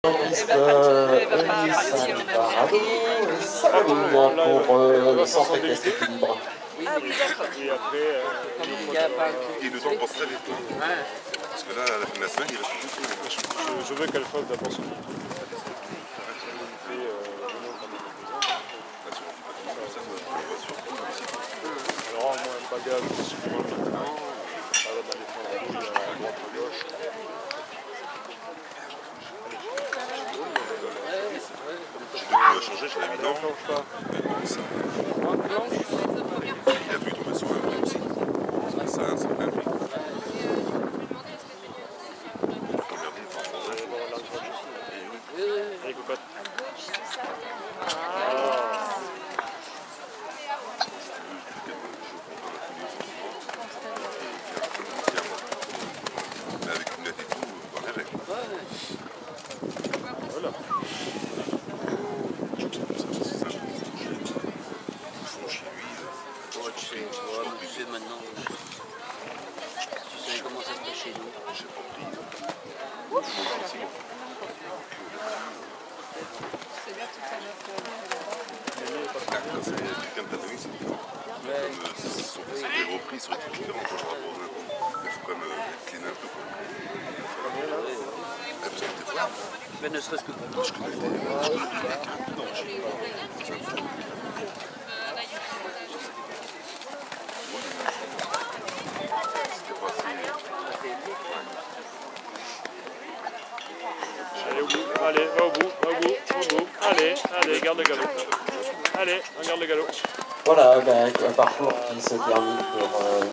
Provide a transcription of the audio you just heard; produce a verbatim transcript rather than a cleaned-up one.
Piste Elisa Parado et Salomon pour euh, le centre équestre équilibre. Ah oui, d'accord. Et après, euh, Il y a pas Et le temps passe très vite. Ouais. Parce que là, à la fin de la semaine, il reste plus que je, je, je veux qu'elle fasse d'abord son tour. Et euh, venons comme alors, moi, un bagage aussi loin maintenant. Ça va dans les fonds de rouge, à droite, à gauche. Je vais changer, je l'ai mis dans. Planche pas. Ça. Moi, planche. Il a vu tomber sur un prix aussi. Ça, c'est plein prix. Allez, cocotte. Mais avec une lettre et tout, on va rêver. Voilà. Ouais, tu sais, ouais, mais tu sais maintenant. Tu sais comment ça se passe chez nous. J'ai pas pris. C'est bien tout à l'heure. Quand c'est quelqu'un de ta famille, c'est différent. Comme si c'était repris, ça aurait été différent par rapport à un coup. Il faut quand même cleaner un peu. Parce que des fois, Mais ne serait-ce que pour moi. je connais des. Non, je sais pas. Allez, au bout. Allez, va au bout, va au bout, au bout. Allez, allez, garde le galop. Allez, on garde le galop. Voilà, ben, un parcours qui se termine pour... Euh